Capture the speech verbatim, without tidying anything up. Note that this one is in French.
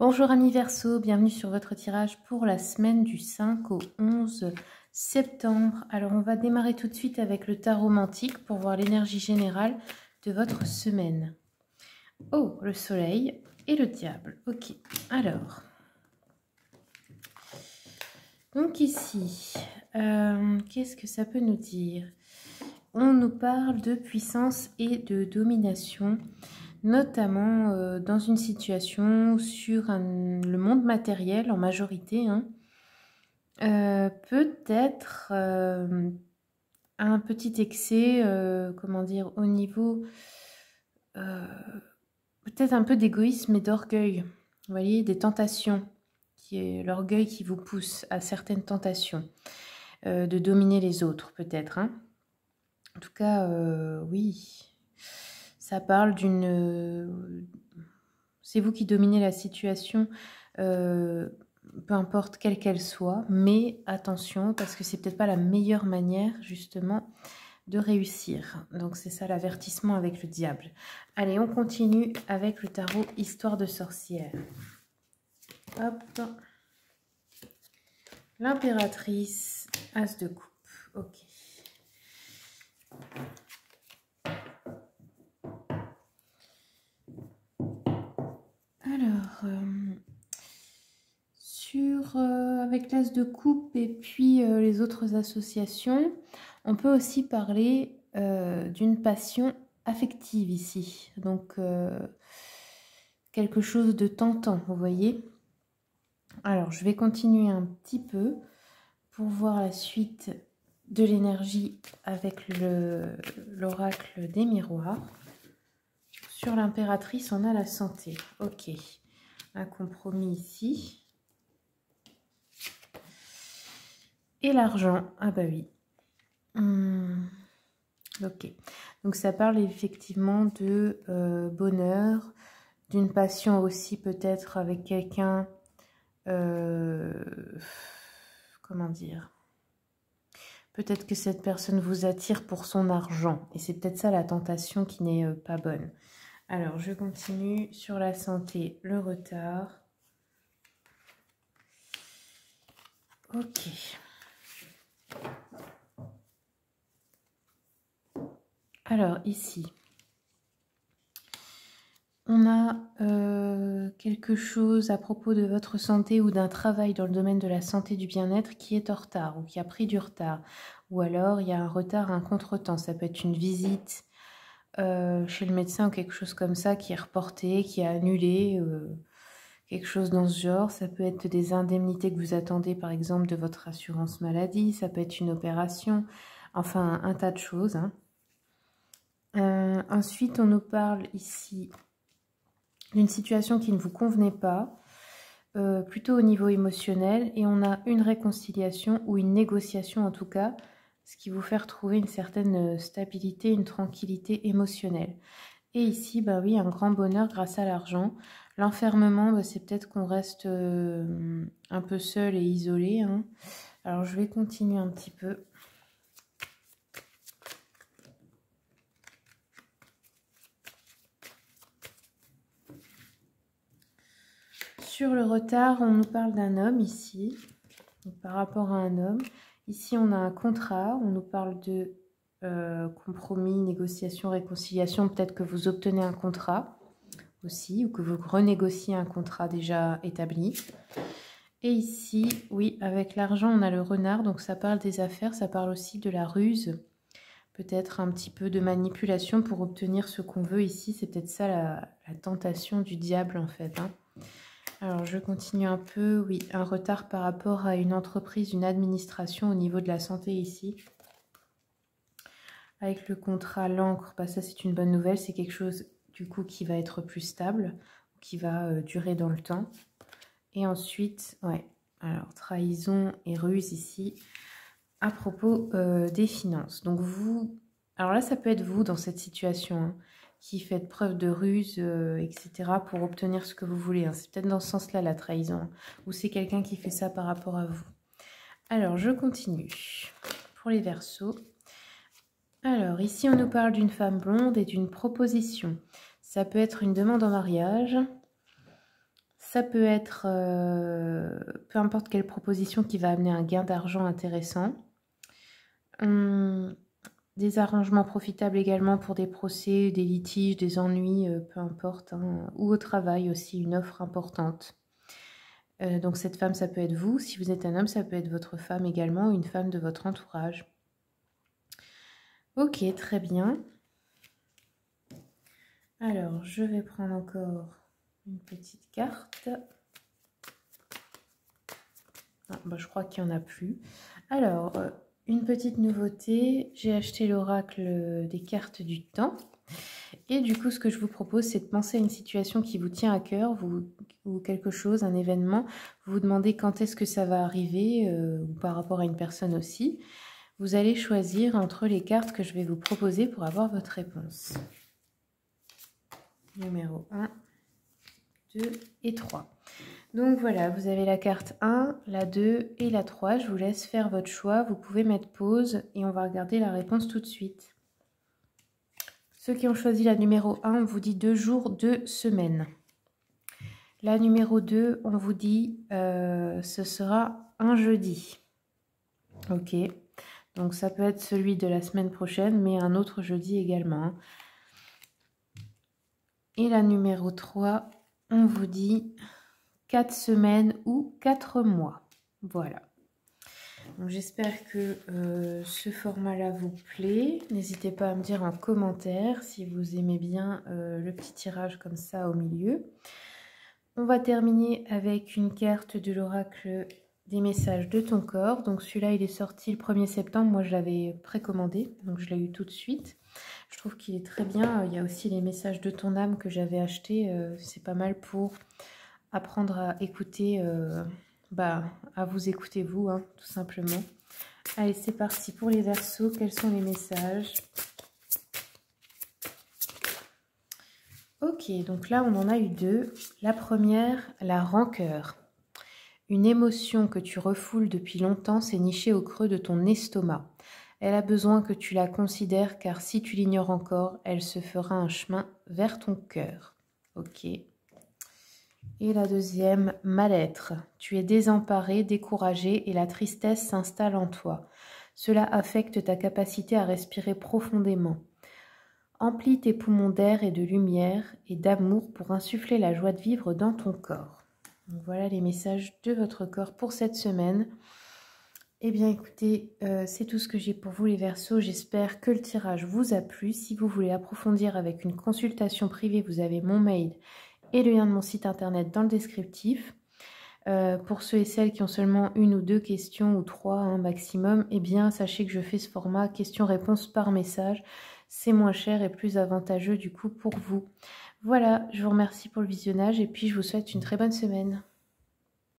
Bonjour amis Verseau, bienvenue sur votre tirage pour la semaine du cinq au onze septembre. Alors on va démarrer tout de suite avec le tarot mantique pour voir l'énergie générale de votre semaine. Oh, le soleil et le diable. Ok, alors. Donc ici, euh, qu'est-ce que ça peut nous dire? On nous parle de puissance et de domination, notamment euh, dans une situation sur un, le monde matériel en majorité, hein. euh, peut-être euh, un petit excès, euh, comment dire, au niveau, euh, peut-être un peu d'égoïsme et d'orgueil, vous voyez, des tentations, qui est l'orgueil qui vous pousse à certaines tentations, euh, de dominer les autres peut-être, hein. En tout cas, euh, oui, ça parle d'une... C'est vous qui dominez la situation, euh, peu importe quelle qu'elle soit, mais attention, parce que c'est peut-être pas la meilleure manière, justement, de réussir. Donc c'est ça l'avertissement avec le diable. Allez, on continue avec le tarot Histoire de sorcière. Hop. L'impératrice, As de coupe. Ok. Alors, euh, sur, euh, avec l'As de coupe et puis euh, les autres associations, on peut aussi parler euh, d'une passion affective ici. Donc, euh, quelque chose de tentant, vous voyez. Alors, je vais continuer un petit peu pour voir la suite de l'énergie avec l'oracle des miroirs. Sur l'impératrice, on a la santé. Ok. Un compromis ici. Et l'argent. Ah bah oui. Hum. Ok. Donc ça parle effectivement de euh, bonheur, d'une passion aussi peut-être avec quelqu'un... Euh, comment dire? Peut-être que cette personne vous attire pour son argent. Et c'est peut-être ça la tentation qui n'est euh, pas bonne. Alors, je continue sur la santé, le retard. Ok. Alors, ici, on a euh, quelque chose à propos de votre santé ou d'un travail dans le domaine de la santé du bien-être qui est en retard ou qui a pris du retard. Ou alors, il y a un retard, un contretemps. Ça peut être une visite euh, chez le médecin ou quelque chose comme ça qui est reporté, qui est annulé. Euh, quelque chose dans ce genre. Ça peut être des indemnités que vous attendez, par exemple, de votre assurance maladie. Ça peut être une opération. Enfin, un tas de choses, hein. Euh, ensuite, on nous parle ici d'une situation qui ne vous convenait pas, euh, plutôt au niveau émotionnel, et on a une réconciliation ou une négociation en tout cas, ce qui vous fait retrouver une certaine stabilité, une tranquillité émotionnelle. Et ici, bah oui, un grand bonheur grâce à l'argent. L'enfermement, bah, c'est peut-être qu'on reste euh, un peu seul et isolé, hein. Alors, je vais continuer un petit peu. Sur le retard, on nous parle d'un homme ici, donc par rapport à un homme. Ici, on a un contrat, on nous parle de euh, compromis, négociation, réconciliation. Peut-être que vous obtenez un contrat aussi, ou que vous renégociez un contrat déjà établi. Et ici, oui, avec l'argent, on a le renard, donc ça parle des affaires, ça parle aussi de la ruse. Peut-être un petit peu de manipulation pour obtenir ce qu'on veut ici. C'est peut-être ça la, la tentation du diable en fait, hein. Alors, je continue un peu. Oui, un retard par rapport à une entreprise, une administration au niveau de la santé ici. Avec le contrat l'encre, bah ça c'est une bonne nouvelle. C'est quelque chose du coup qui va être plus stable, qui va euh, durer dans le temps. Et ensuite, ouais, alors trahison et ruse ici à propos euh, des finances. Donc vous, alors là ça peut être vous dans cette situation, hein, qui faites preuve de ruse, euh, et cetera pour obtenir ce que vous voulez, hein. C'est peut-être dans ce sens-là la trahison, hein, ou c'est quelqu'un qui fait ça par rapport à vous. Alors, je continue pour les Verseaux. Alors, ici, on nous parle d'une femme blonde et d'une proposition. Ça peut être une demande en mariage. Ça peut être euh, peu importe quelle proposition qui va amener un gain d'argent intéressant. Hum, des arrangements profitables également pour des procès, des litiges, des ennuis, euh, peu importe. Hein, ou au travail aussi, une offre importante. Euh, donc cette femme, ça peut être vous. Si vous êtes un homme, ça peut être votre femme également, ou une femme de votre entourage. Ok, très bien. Alors, je vais prendre encore une petite carte. Ah, bah, je crois qu'il n'y en a plus. Alors, euh, une petite nouveauté. J'ai acheté l'oracle des cartes du temps. Et du coup, ce que je vous propose, c'est de penser à une situation qui vous tient à cœur, vous, ou quelque chose, un événement. Vous vous demandez quand est-ce que ça va arriver, euh, ou par rapport à une personne aussi. Vous allez choisir entre les cartes que je vais vous proposer pour avoir votre réponse. Numéro un, deux et trois. Donc voilà, vous avez la carte un, la deux et la trois. Je vous laisse faire votre choix. Vous pouvez mettre pause et on va regarder la réponse tout de suite. Ceux qui ont choisi la numéro un, on vous dit deux jours, deux semaines. La numéro deux, on vous dit euh, ce sera un jeudi. Ok, donc ça peut être celui de la semaine prochaine, mais un autre jeudi également. Et la numéro trois, on vous dit quatre semaines ou quatre mois. Voilà. J'espère que euh, ce format-là vous plaît. N'hésitez pas à me dire en commentaire si vous aimez bien euh, le petit tirage comme ça au milieu. On va terminer avec une carte de l'oracle des messages de ton corps. Donc celui-là, il est sorti le premier septembre. Moi, je l'avais précommandé, donc je l'ai eu tout de suite. Je trouve qu'il est très bien. Il y a aussi les messages de ton âme que j'avais acheté. Euh, C'est pas mal pour apprendre à écouter, euh, bah, à vous écouter vous, hein, tout simplement. Allez, c'est parti pour les Verseaux. Quels sont les messages? Ok, donc là, on en a eu deux. La première, la rancœur. Une émotion que tu refoules depuis longtemps s'est nichée au creux de ton estomac. Elle a besoin que tu la considères, car si tu l'ignores encore, elle se fera un chemin vers ton cœur. Ok. Et la deuxième, mal-être. Tu es désemparé, découragé et la tristesse s'installe en toi. Cela affecte ta capacité à respirer profondément. Emplis tes poumons d'air et de lumière et d'amour pour insuffler la joie de vivre dans ton corps. Donc voilà les messages de votre corps pour cette semaine. Eh bien écoutez, euh, c'est tout ce que j'ai pour vous les Verseaux. J'espère que le tirage vous a plu. Si vous voulez approfondir avec une consultation privée, vous avez mon mail et le lien de mon site internet dans le descriptif. Euh, pour ceux et celles qui ont seulement une ou deux questions ou trois hein, maximum, eh bien sachez que je fais ce format questions-réponses par message. C'est moins cher et plus avantageux du coup pour vous. Voilà, je vous remercie pour le visionnage et puis je vous souhaite une très bonne semaine.